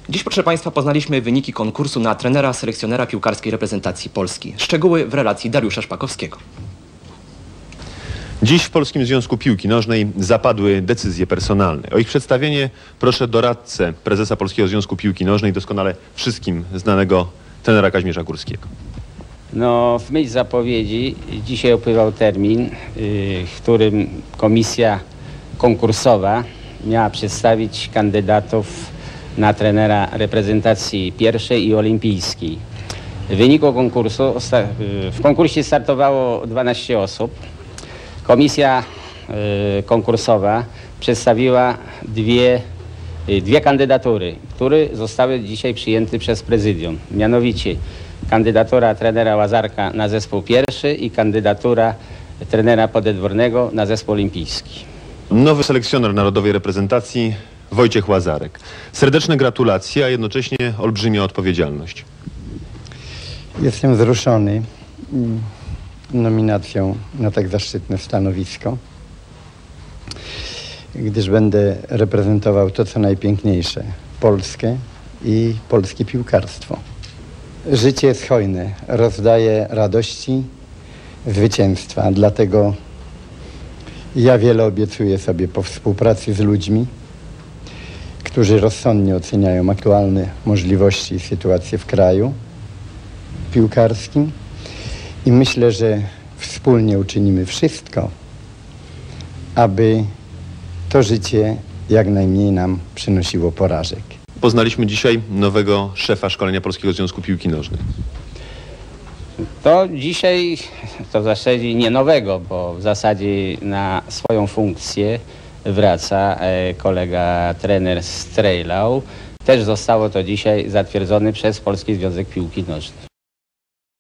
Dziś, proszę Państwa, poznaliśmy wyniki konkursu na trenera selekcjonera piłkarskiej reprezentacji Polski. Szczegóły w relacji Dariusza Szpakowskiego. Dziś w Polskim Związku Piłki Nożnej zapadły decyzje personalne. O ich przedstawienie proszę doradcę prezesa Polskiego Związku Piłki Nożnej, doskonale wszystkim znanego trenera Kazimierza Górskiego. No, w myśl zapowiedzi dzisiaj upływał termin, w którym komisja konkursowa miała przedstawić kandydatów na trenera reprezentacji pierwszej i olimpijskiej. W wyniku konkursu, w konkursie startowało 12 osób. Komisja konkursowa przedstawiła dwie kandydatury, które zostały dzisiaj przyjęte przez prezydium. Mianowicie kandydatura trenera Łazarka na zespół pierwszy i kandydatura trenera Podedwornego na zespół olimpijski. Nowy selekcjoner narodowej reprezentacji Wojciech Łazarek. Serdeczne gratulacje, a jednocześnie olbrzymia odpowiedzialność. Jestem wzruszony nominacją na tak zaszczytne stanowisko, gdyż będę reprezentował to, co najpiękniejsze, Polskę i polskie piłkarstwo. Życie jest hojne, rozdaje radości, zwycięstwa, dlatego ja wiele obiecuję sobie po współpracy z ludźmi, którzy rozsądnie oceniają aktualne możliwości i sytuację w kraju piłkarskim i myślę, że wspólnie uczynimy wszystko, aby to życie jak najmniej nam przynosiło porażek. Poznaliśmy dzisiaj nowego szefa szkolenia Polskiego Związku Piłki Nożnej. To dzisiaj, to w zasadzie nie nowego, bo w zasadzie na swoją funkcję wraca kolega trener Strejlau. Też zostało to dzisiaj zatwierdzone przez Polski Związek Piłki Nożnej.